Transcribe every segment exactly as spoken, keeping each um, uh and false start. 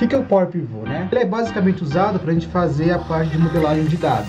que, que é o Power Pivot, né? Ele é basicamente usado para a gente fazer a parte de modelagem de dados.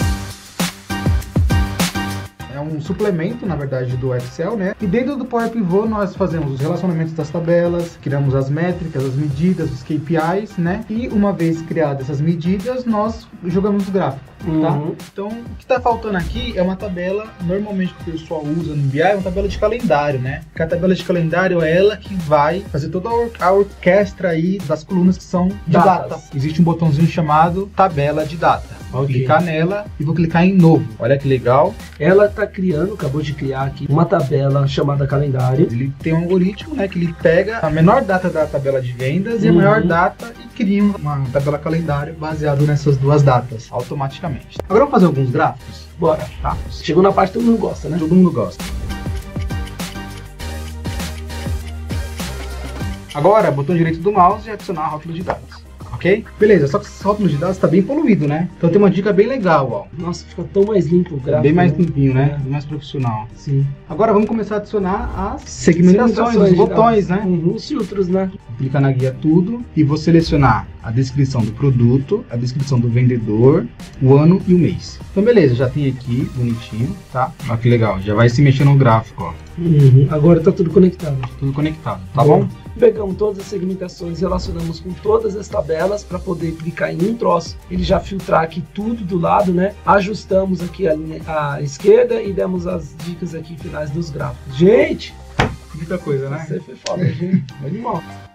É um suplemento, na verdade, do Excel, né? E dentro do Power Pivot nós fazemos os relacionamentos das tabelas, criamos as métricas, as medidas, os K P Is, né? E uma vez criadas essas medidas, nós jogamos o gráfico, tá? Uhum. Então, o que está faltando aqui é uma tabela, normalmente que o pessoal usa no B I, é uma tabela de calendário, né? Porque a tabela de calendário é ela que vai fazer toda a, or a orquestra aí das colunas que são de Datas. data. Existe um botãozinho chamado tabela de data. Vou Ok. clicar nela e vou clicar em novo. Olha que legal. Ela está criando, acabou de criar aqui, uma tabela chamada calendário. Ele tem um algoritmo, né, que ele pega a menor data da tabela de vendas e a Uhum. maior data e cria uma tabela calendário baseado nessas duas datas, automaticamente. Agora vamos fazer alguns gráficos? Bora. Tá. Chegou na parte que todo mundo gosta, né? Todo mundo gosta. Agora, botão direito do mouse e adicionar rótulo de dados. Ok? Beleza, só que esse rótulo de dados está bem poluído, né? Então tem uma dica bem legal, ó. Nossa, fica tão mais limpo o gráfico. Bem mais né? limpinho, né? Bem mais profissional. Sim. Agora vamos começar a adicionar as segmentações, os de botões, dados. né? Uhum, os filtros, né? Clicar na guia tudo e vou selecionar a descrição do produto, a descrição do vendedor, o ano e o mês. Então beleza, já tem aqui, bonitinho, tá? Olha que legal, já vai se mexer no gráfico, ó. Uhum. Agora tá tudo conectado. Tudo conectado, tá bom? Pegamos todas as segmentações, relacionamos com todas as tabelas para poder clicar em um troço. Ele já filtrar aqui tudo do lado, né? Ajustamos aqui a linha à esquerda e demos as dicas aqui finais dos gráficos. Gente, Muita coisa, né? você foi foda, gente. Animal.